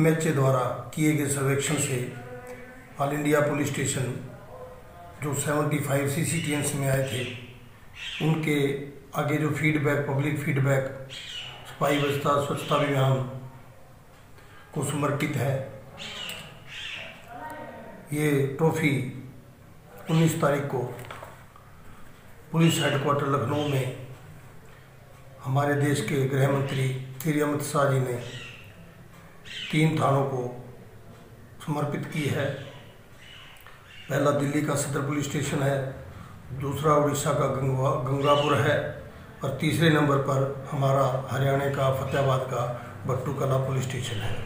MHA द्वारा किए गए सर्वेक्षण से ऑल इंडिया पुलिस स्टेशन जो 75 CCTNs में आए थे, उनके आगे जो फीडबैक, पब्लिक फीडबैक सफाई व्यवस्था स्वच्छता अभियान को समर्पित है। ये ट्रॉफी 19 तारीख को पुलिस हेडक्वार्टर लखनऊ में हमारे देश के गृह मंत्री श्री अमित शाह जी ने 3 थानों को समर्पित की है। पहला दिल्ली का सदर पुलिस स्टेशन है, दूसरा उड़ीसा का गंगापुर है और तीसरे नंबर पर हमारा हरियाणा का फतेहाबाद का बट्टू कला पुलिस स्टेशन है।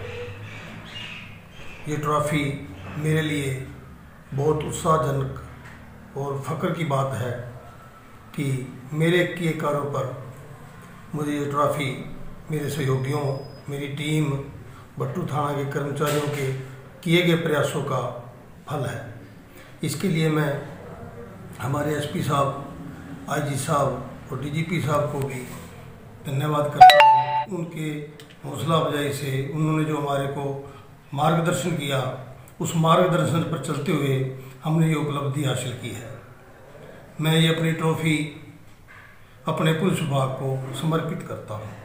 ये ट्रॉफ़ी मेरे लिए बहुत उत्साहजनक और फ़ख्र की बात है कि मेरे किए कार्यों पर मुझे ये ट्रॉफ़ी मेरे सहयोगियों, मेरी टीम, बट्टू थाना के कर्मचारियों के किए गए प्रयासों का फल है। इसके लिए मैं हमारे SP साहब, IG साहब और DGP साहब को भी धन्यवाद करता हूँ। उनके हौसला अफजाई से उन्होंने जो हमारे को मार्गदर्शन किया, उस मार्गदर्शन पर चलते हुए हमने ये उपलब्धि हासिल की है। मैं ये अपनी ट्रॉफ़ी अपने पुलिस विभाग को समर्पित करता हूँ।